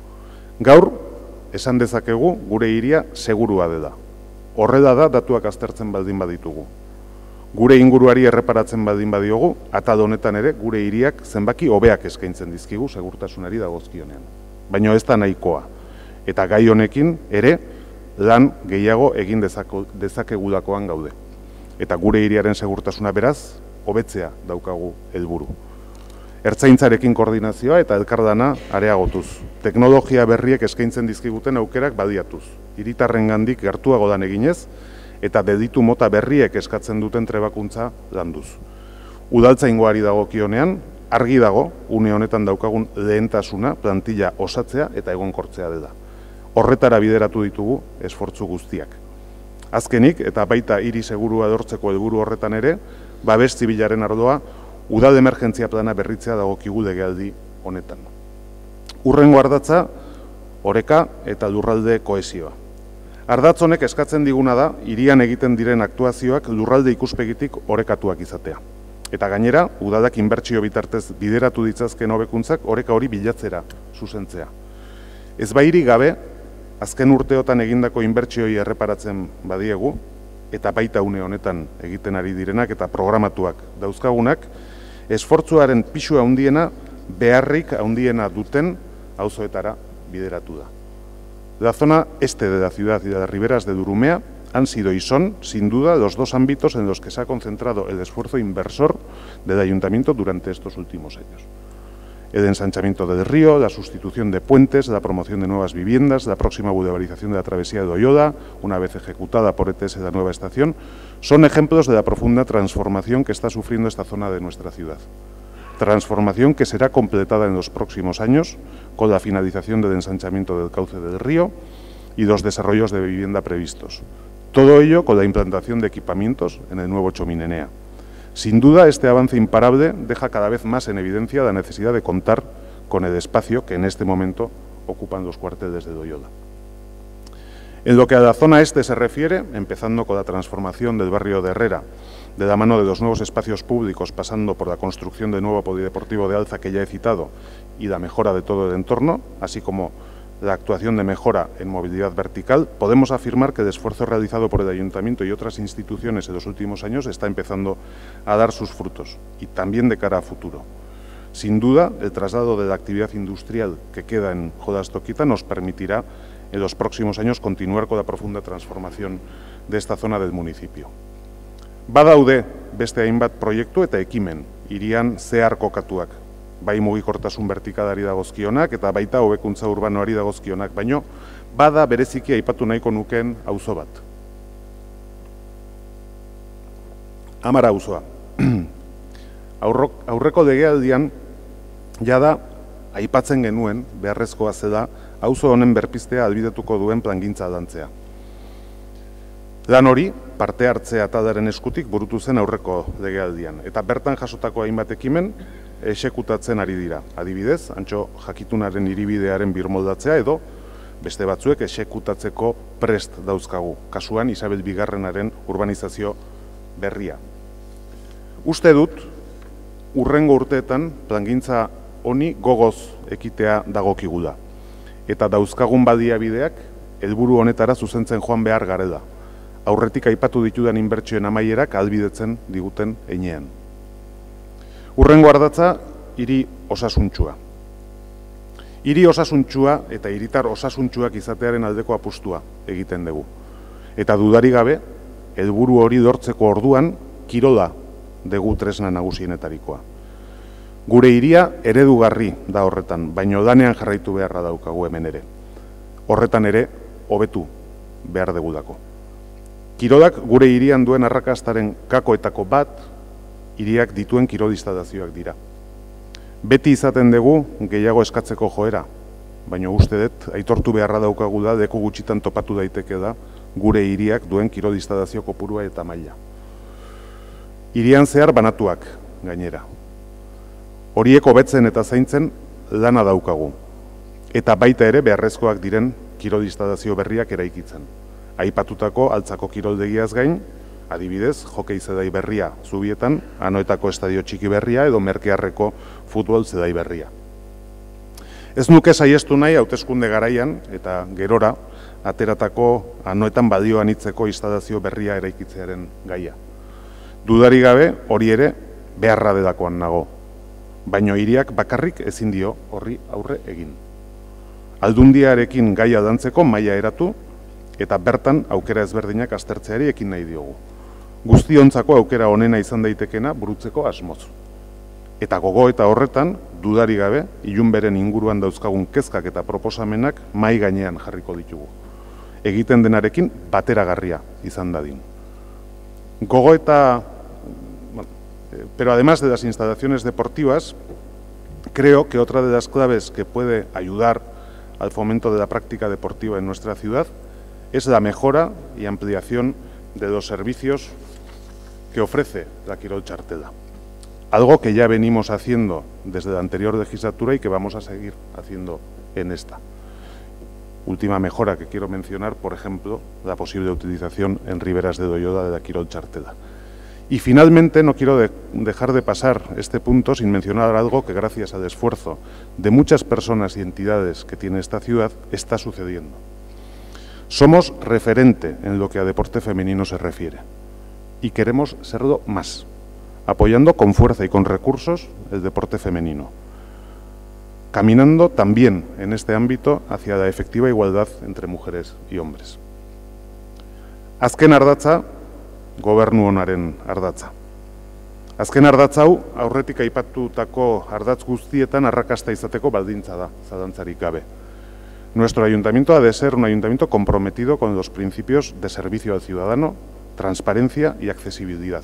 S1: Gaur, esan dezakegu gure hiria segurua dela. Horrela da datuak aztertzen baldin baditugu. Gure inguruari erreparatzen baldin badiogu, atal honetan ere gure hiriak zenbaki hobeak eskaintzen dizkigu segurtasunari dagozkionean. Baina ez da nahikoa. Eta gai honekin ere lan gehiago egin dezakegulakoan gaude. Eta gure hiriaren segurtasuna beraz, hobetzea daukagu helburu. Ertzaintzarekin koordinazioa eta elkardana areagotuz. Teknologia berriek eskaintzen dizkiguten aukerak baliatuz. Hiritarrengandik gertuago lan eginez, eta delitu mota berriek eskatzen duten trebakuntza landuz. Udaltzaingoari dagokionean, argi dago, une honetan daukagun lehentasuna, plantilla osatzea eta egonkortzea dela. Horretara bideratu ditugu esfortzu guztiak. Azkenik, eta baita hiri segurua lortzeko helburu horretan ere, babes zibilaren ardoa, udal emergentzia plana berritzea dagokigu legealdi honetan. Hurrengo ardatza, oreka eta lurralde kohesioa. Ardatz honek eskatzen diguna da, hirian egiten diren aktuazioak lurralde ikuspegitik orekatuak izatea. Eta gainera, udalak inbertsio bitartez bideratu ditzazken hobekuntzak oreka hori bilatzera zuzentzea. Ez bairi gabe, azken urteotan egindako inbertsioi erreparatzen badiegu, eta baita une honetan egiten ari direnak eta programatuak dauzkagunak, esfortzuaren pisua handiena, beharrik handiena duten auzoetara bideratu da. La zona este de la ciudad y de las riberas de Durumea han sido y son, sin duda, los dos ámbitos en los que se ha concentrado el esfuerzo inversor del Ayuntamiento durante estos últimos años. El ensanchamiento del río, la sustitución de puentes, la promoción de nuevas viviendas, la próxima boulevarización de la travesía de Doyoda, una vez ejecutada por E T S la nueva estación, son ejemplos de la profunda transformación que está sufriendo esta zona de nuestra ciudad. Transformación que será completada en los próximos años con la finalización del ensanchamiento del cauce del río y los desarrollos de vivienda previstos. Todo ello con la implantación de equipamientos en el nuevo Txomin-Enea. Sin duda, este avance imparable deja cada vez más en evidencia la necesidad de contar con el espacio que en este momento ocupan los cuarteles de Doyoda. En lo que a la zona este se refiere, empezando con la transformación del barrio de Herrera, de la mano de los nuevos espacios públicos, pasando por la construcción del nuevo polideportivo de Alza que ya he citado y la mejora de todo el entorno, así como la actuación de mejora en movilidad vertical, podemos afirmar que el esfuerzo realizado por el Ayuntamiento y otras instituciones en los últimos años está empezando a dar sus frutos, y también de cara a futuro. Sin duda, el traslado de la actividad industrial que queda en Jolastoquita nos permitirá en los próximos años continuar con la profunda transformación de esta zona del municipio. Badaude beste hainbat proiektu eta ekimen hirian zehar kokatuak, bai mugikortasun vertikalari dagozkionak eta baita hobekuntza urbanoari dagozkionak, baino bada bereziki aipatu nahiko nukeen auzo bat. Amara auzoa. Aurreko legealdian jada aipatzen genuen beharrezkoa zela auzo honen berpiztea ahalbidetuko duen plangintza lantzea. Lan hori, parte hartzea taldearen eskutik burutu zen aurreko legealdian, eta bertan jasotako hainbat ekimen exekutatzen ari dira. Adibidez, Antxo Jakitunaren hiribidearen birmoldatzea edo beste batzuek exekutatzeko prest dauzkagu, kasuan Isabel Bigarrenaren urbanizazio berria. Uste dut, urrengo urteetan plangintza honi gogoz ekitea dagokigula, eta dauzkagun baliabideak helburu honetara zuzentzen joan behar garela. Aurretik aipatu ditudan inbertsioen amaierak ahalbidetzen diguten heinean. Urrengo ardatza, hiri osasuntxua. Hiri osasuntxua eta hiritar osasuntxuak izatearen aldeko apustua egiten dugu. Eta dudari gabe, helburu hori lortzeko orduan, kirola dugu tresna nagusienetarikoa. Gure hiria eredugarri da horretan, baino lanean jarraitu beharra daukagu hemen ere. Horretan ere, hobetu behar degudako. Kirolak gure hirian duen arrakastaren kakoetako bat, hiriak dituen kirol instalazioak dira. Beti izaten dugu gehiago eskatzeko joera, baina uste dut aitortu beharra daukagu da leku gutxitan topatu daiteke da gure hiriak duen kirol instalazio kopurua eta maila. Hirian zehar banatuak gainera. Horiek hobetzen eta zaintzen lana daukagu, eta baita ere beharrezkoak diren kirol instalazio berriak eraikitzen. Aipatutako altzako kiroldegiaz gain, adibidez, jokei zedai berria Zubietan, Anoetako estadio txiki berria edo Merkearreko futbol zedai berria. Ez nuke saiestu nahi hauteskunde garaian eta gerora ateratako Anoetan balioan hitzeko instalazio berria eraikitzearen gaia. Dudari gabe hori ere beharra delakoan nago, baino hiriak bakarrik ezin dio horri aurre egin. Aldundiarekin gaia dantzeko maila eratu, eta bertan aukera ezberdinak aztertzeari ekin nahi diogu. Guztiontzako aukera onena izan daitekena burutzeko asmoz. Eta gogo eta horretan, dudari gabe, ilunberen inguruan dauzkagun kezkak eta proposamenak mai gainean jarriko ditugu. Egiten denarekin bateragarria izan dadin. Gogo eta... Bueno, pero además de las instalaciones deportivas, creo que otra de las claves que puede ayudar al fomento de la práctica deportiva en nuestra ciudad es la mejora y ampliación de los servicios que ofrece la Kirol Txartela. Algo que ya venimos haciendo desde la anterior legislatura y que vamos a seguir haciendo en esta. Última mejora que quiero mencionar, por ejemplo, la posible utilización en Riberas de Doyoda de la Kirol Txartela. Y finalmente no quiero de dejar de pasar este punto sin mencionar algo que gracias al esfuerzo de muchas personas y entidades que tiene esta ciudad está sucediendo. Somos referente en lo que a deporte femenino se refiere y queremos serlo más, apoyando con fuerza y con recursos el deporte femenino, caminando también en este ámbito hacia la efectiva igualdad entre mujeres y hombres. Azken ardatza, gobernu onaren ardatza. Azken ardatz hau, aurretik aipatutako ardatz guztietan arrakasta izateko baldintza da, zalantzarik gabe. Nuestro ayuntamiento ha de ser un ayuntamiento comprometido con los principios de servicio al ciudadano, transparencia y accesibilidad.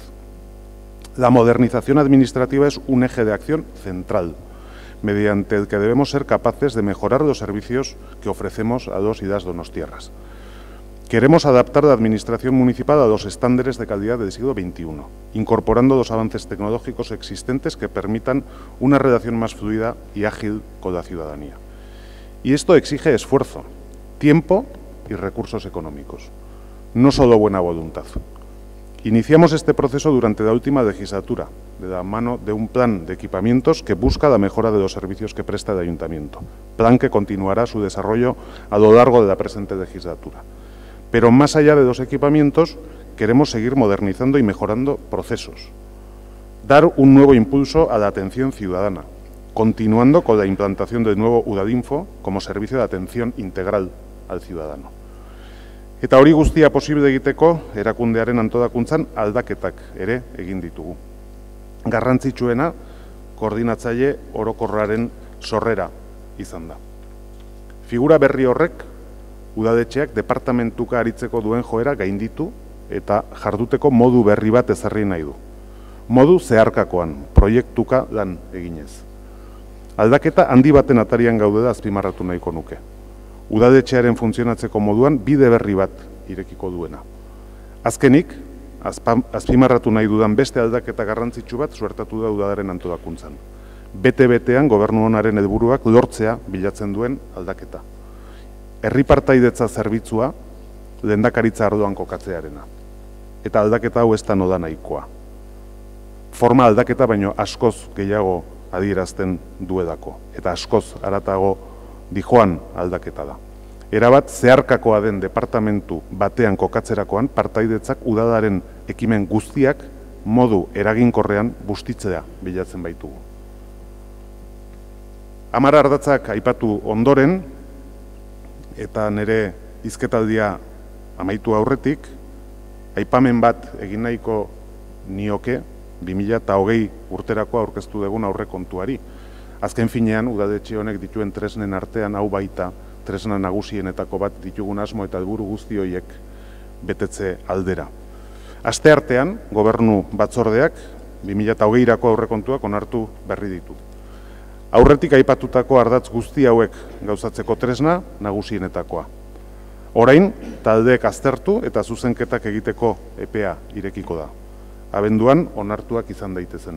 S1: La modernización administrativa es un eje de acción central, mediante el que debemos ser capaces de mejorar los servicios que ofrecemos a los y las donostiarras. Queremos adaptar la administración municipal a los estándares de calidad del siglo veintiuno, incorporando los avances tecnológicos existentes que permitan una relación más fluida y ágil con la ciudadanía. Y esto exige esfuerzo, tiempo y recursos económicos, no solo buena voluntad. Iniciamos este proceso durante la última legislatura, de la mano de un plan de equipamientos que busca la mejora de los servicios que presta el Ayuntamiento, plan que continuará su desarrollo a lo largo de la presente legislatura. Pero más allá de los equipamientos, queremos seguir modernizando y mejorando procesos, dar un nuevo impulso a la atención ciudadana, continuando con la implantación del nuevo Udadinfo como servicio de atención integral al ciudadano. Eta hori guztia posible egiteko, erakundearen antolakuntzan aldaketak ere egin ditugu. Garrantzitsuena, koordinatzaile orokorraren sorrera izan da. Figura berri horrek, udadetxeak departamentuka aritzeko duen joera gainditu eta jarduteko modu berri bat ezarri nahi du. Modu zeharkakoan, proiektuka lan eginez. Aldaketa handi baten atarian gaudela azpimarratu nahiko nuke. Udadetxearen funtzionatzeko moduan bide berri bat irekiko duena. Azkenik, azpimarratu nahi dudan beste aldaketa garrantzitsu bat suertatu da udadaren antolakuntzan. Bete-betean gobernu onaren helburuak lortzea bilatzen duen aldaketa. Herri partaidetza zerbitzua lehendakaritza ardoan kokatzearena. Eta aldaketa hau ez da noda nahikoa. Forma aldaketa baino askoz gehiago adierazten duedako. Eta askoz haratago dijoan aldaketa da. Erabat zeharkakoa den departamentu batean kokatzerakoan partaidetzak udadaren ekimen guztiak modu eraginkorrean bustitzea bilatzen baitugu. Hamar ardatzak aipatu ondoren, eta nire hizketaldia amaitu aurretik, aipamen bat egin nahiko nioke bi mila hogei urterako aurkeztu dugun aurrekontuari. Azken finean, udadetxe honek dituen tresnen artean hau baita tresna nagusienetako bat ditugun asmo eta helburu guzti horiek betetze aldera. Aste artean, gobernu batzordeak bi mila hogeirako aurrekontuak onartu berri ditu. Aurretik aipatutako ardatz guzti hauek gauzatzeko tresna nagusienetakoa. Orain, taldeek aztertu eta zuzenketak egiteko epea irekiko da. Abenduan onartuak izan daitezen.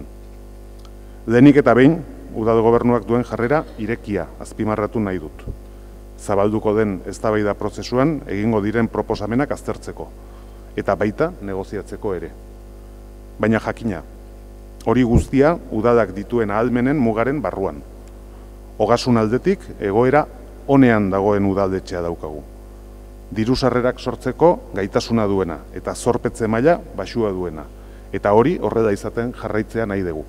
S1: Lehenik eta behin, udal gobernuak duen jarrera irekia azpimarratu nahi dut. Zabalduko den eztabaida prozesuan egingo diren proposamenak aztertzeko, eta baita negoziatzeko ere. Baina jakina, hori guztia udalak dituen ahalmenen mugaren barruan. Ogasun aldetik egoera onean dagoen udaldetxea daukagu. Diru sarrerak sortzeko gaitasuna duena eta zorpetze maila baxua duena. Eta hori horrela izaten jarraitzea nahi dugu.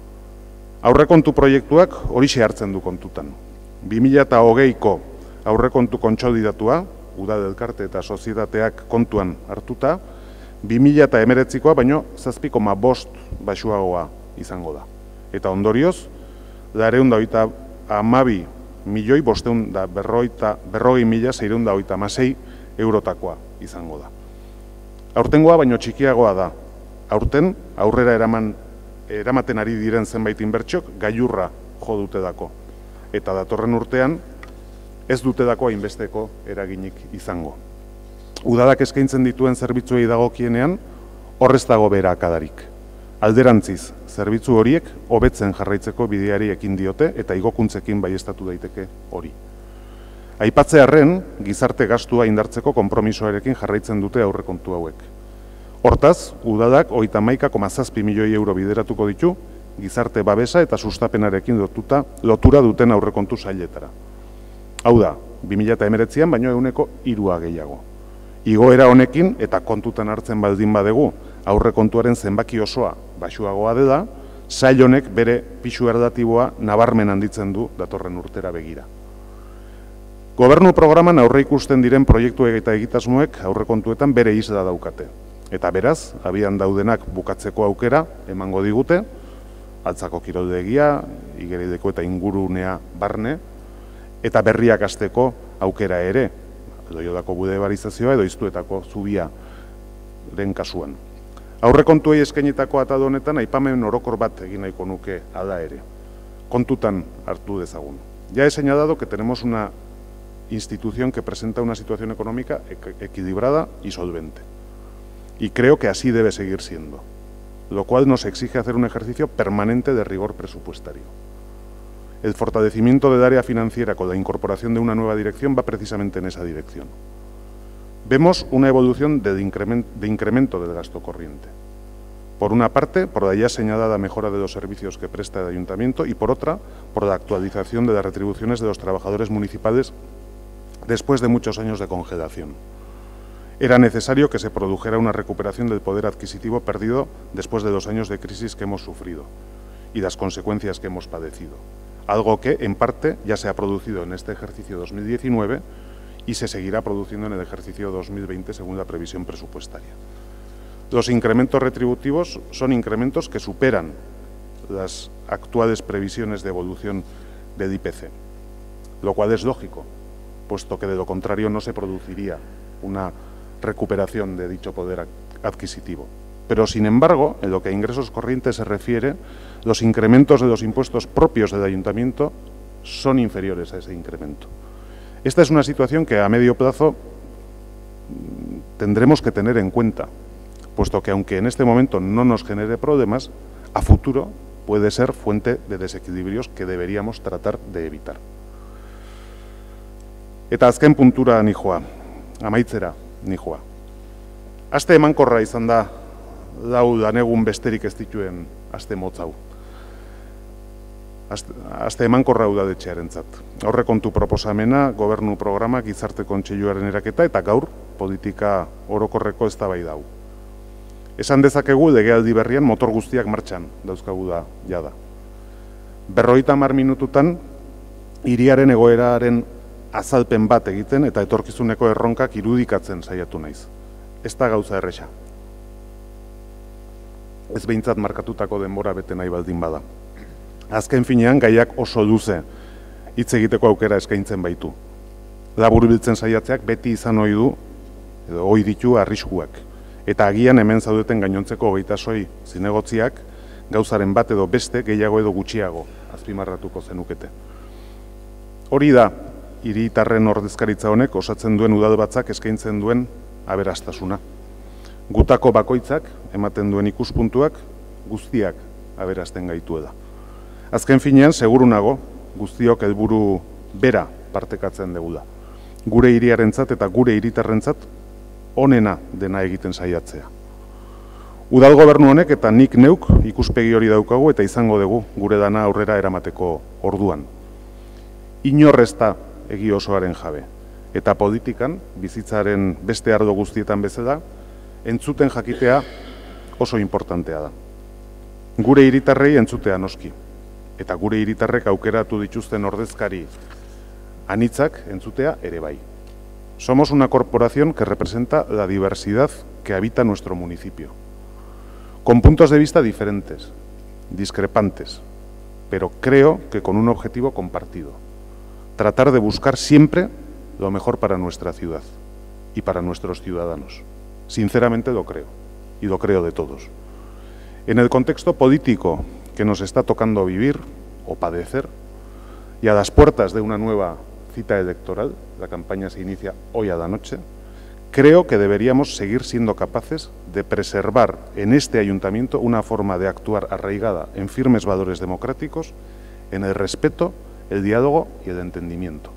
S1: Aurrekontu proiektuak horixe hartzen du kontutan. bi mila hogeiko aurrekontu kontsolidatua, udal elkarte eta sozietateak kontuan hartuta, bi mila hemeretzikoa baino zazpi koma bost baxuagoa izango da. Eta ondorioz, laurehun eta hogeita hamabi milioi bosteun da berrogei mila seiehun eta hogeita hamasei eurotakoa izango da. Aurtengoa baino txikiagoa da. Aurten aurrera eraman eramaten ari diren zenbait inbertsiok gailurra jo dutedako. Eta datorren urtean ez dutedako hainbesteko eraginik izango. Udalak eskaintzen dituen zerbitzuei dagokienean, horrez dago beherakadarik. Alderantziz, zerbitzu horiek hobetzen jarraitzeko bideari ekin diote eta igokuntzekin baieztatu daiteke hori. Aipatzearren, gizarte gastua indartzeko konpromisoarekin jarraitzen dute aurrekontu hauek. Hortaz, udalak hogeita hamaika koma zazpi milioi euro bideratuko ditu, gizarte babesa eta sustapenarekin lotuta, lotura duten aurrekontu sailetara. Hau da, bi mila hemeretzian baino ehuneko hirua gehiago. Igoera honekin eta kontutan hartzen baldin badegu aurrekontuaren zenbaki osoa baxuagoa dela, sail honek bere pisu erlatiboa nabarmen handitzen du datorren urtera begira. Gobernu programan aurre ikusten diren proiektuek eta egitasmoek aurrekontuetan bere isla daukate. Eta beraz, abian daudenak bukatzeko aukera emango digute, Altzako kiroldegia, Igerileko eta ingurunea barne, eta berriak hasteko aukera ere, Loiodako bulebarizazioa edo Iztuetako zubiaren kasuan. Aurrekontuei eskainitako atado honetan aipamen orokor bat egin nahiko nuke hala ere. Kontutan hartu dezagun. Ya he señalado que tenemos una institución que presenta una situación económica equilibrada y solvente. Y creo que así debe seguir siendo, lo cual nos exige hacer un ejercicio permanente de rigor presupuestario. El fortalecimiento del área financiera con la incorporación de una nueva dirección va precisamente en esa dirección. Vemos una evolución de incremento, de incremento del gasto corriente. Por una parte, por la ya señalada mejora de los servicios que presta el Ayuntamiento y por otra, por la actualización de las retribuciones de los trabajadores municipales después de muchos años de congelación. Era necesario que se produjera una recuperación del poder adquisitivo perdido después de los años de crisis que hemos sufrido y las consecuencias que hemos padecido. Algo que, en parte, ya se ha producido en este ejercicio dos mil diecinueve y se seguirá produciendo en el ejercicio dos mil veinte según la previsión presupuestaria. Los incrementos retributivos son incrementos que superan las actuales previsiones de evolución del I P C, lo cual es lógico, puesto que de lo contrario no se produciría una recuperación de dicho poder adquisitivo. Pero, sin embargo, en lo que a ingresos corrientes se refiere, los incrementos de los impuestos propios del Ayuntamiento son inferiores a ese incremento. Esta es una situación que a medio plazo tendremos que tener en cuenta, puesto que aunque en este momento no nos genere problemas, a futuro puede ser fuente de desequilibrios que deberíamos tratar de evitar. Eta azken puntura nijoa, amaitzera nijoa. Aste emankorra izan da lau lanegun besterik ez dituen aste motz hau. Aste emankorra udaletxearentzat. Aurrekontu proposamena, gobernu programa, gizarte kontseiluaren eraketa eta gaur politika orokorreko eztabaida hau. Esan dezakegu legealdi berrian motor guztiak martxan dauzkagu da jada. Berrogeita hamar minututan hiriaren egoeraren azalpen bat egiten eta etorkizuneko erronkak irudikatzen saiatu naiz. Ez da gauza erresa. Ez behintzat markatutako denbora bete nahi baldin bada. Azken finean gaiak oso luze hitz egiteko aukera eskaintzen baitu. Laburbiltzen saiatzeak beti izan ohi du edo ohi ditu arriskuak. Eta agian hemen zaudeten gainontzeko hogeita soi zinegotziak gauzaren bat edo beste gehiago edo gutxiago azpimarratuko zenukete. Hori da hiritarren ordezkaritza honek osatzen duen udalbatzak eskaintzen duen aberastasuna. Gutako bakoitzak ematen duen ikuspuntuak guztiak aberasten gaituela. Azken finean, seguru nago, guztiok helburu bera partekatzen degula. Gure hiriarentzat eta gure hiritarrentzat onena dena egiten saiatzea. Udal gobernu honek eta nik neuk ikuspegi hori daukagu eta izango dugu gure dana aurrera eramateko orduan. Inor ez da egi osoaren jabe. Eta politikan, bizitzaren beste ardo guztietan bezala, entzuten jakitea oso importantea da. Gure hiritarrei entzutea noski. Eta gure hiritarrek aukeratu dituzten ordezkari anitzak entzutea ere bai. Somos una corporación que representa la diversidad que habita nuestro municipio, con puntos de vista diferentes, discrepantes, pero creo que con un objetivo compartido: tratar de buscar siempre lo mejor para nuestra ciudad y para nuestros ciudadanos. Sinceramente lo creo, y lo creo de todos. En el contexto político que nos está tocando vivir o padecer, y a las puertas de una nueva cita electoral, la campaña se inicia hoy a la noche, creo que deberíamos seguir siendo capaces de preservar en este ayuntamiento una forma de actuar arraigada en firmes valores democráticos, en el respeto, el diálogo y el entendimiento.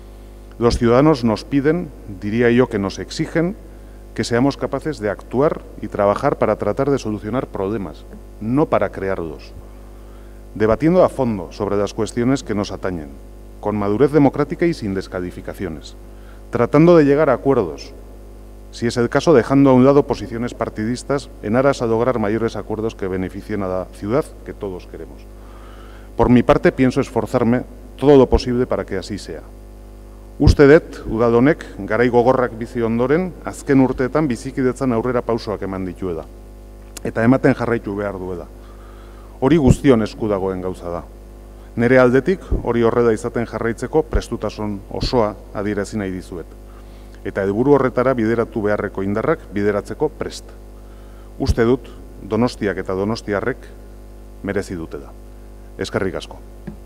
S1: Los ciudadanos nos piden, diría yo que nos exigen, que seamos capaces de actuar y trabajar para tratar de solucionar problemas, no para crearlos, debatiendo a fondo sobre las cuestiones que nos atañen, con madurez democrática y sin descalificaciones, tratando de llegar a acuerdos, si es el caso dejando a un lado posiciones partidistas en aras a lograr mayores acuerdos que beneficien a la ciudad que todos queremos. Por mi parte, pienso esforzarme todo lo posible para que así sea. Uste dut, udadonek, garai gogorrak bizi ondoren, azken urteetan bizikidetzan aurrera pausoak eman ditueda. Eta ematen jarraitu behar dueda. Hori guztion esku dagoen gauza da. Nere aldetik, hori horreda izaten jarraitzeko prestutasun osoa adierazi nahi dizuet. Eta helburu horretara bideratu beharreko indarrak bideratzeko prest. Uste dut, Donostiak eta Donostiarrek merezi dutela. Eskerrik asko.